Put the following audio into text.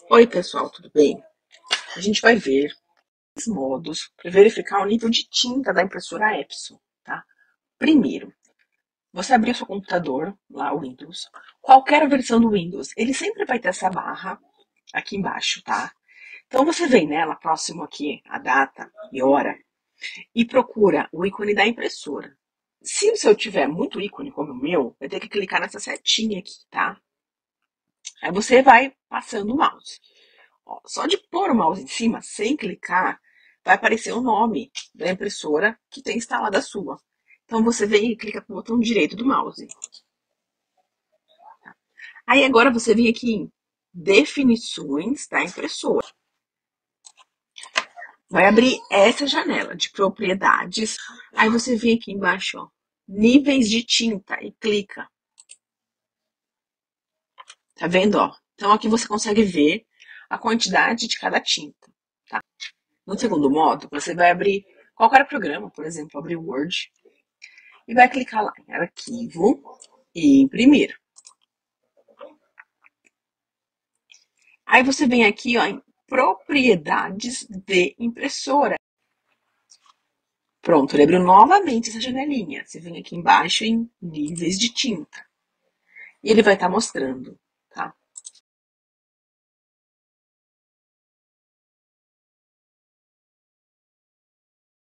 Oi, pessoal, tudo bem? A gente vai ver os modos para verificar o nível de tinta da impressora Epson, tá? Primeiro, você abrir o seu computador, lá o Windows, qualquer versão do Windows, ele sempre vai ter essa barra aqui embaixo, tá? Então você vem nela, próximo aqui, a data e hora, e procura o ícone da impressora. Se o seu tiver muito ícone, como o meu, vai ter que clicar nessa setinha aqui, tá? Aí você vai passando o mouse. Ó, só de pôr o mouse em cima, sem clicar, vai aparecer o nome da impressora que tem instalada a sua. Então você vem e clica com o botão direito do mouse. Aí agora você vem aqui em definições da impressora. Vai abrir essa janela de propriedades. Aí você vem aqui embaixo, ó, níveis de tinta e clica. Tá vendo, ó? Então aqui você consegue ver a quantidade de cada tinta. Tá? No segundo modo, você vai abrir qualquer programa, por exemplo, abrir o Word, e vai clicar lá em arquivo e imprimir. Aí você vem aqui, ó, em propriedades de impressora. Pronto, ele abriu novamente essa janelinha. Você vem aqui embaixo em níveis de tinta. E ele vai estar mostrando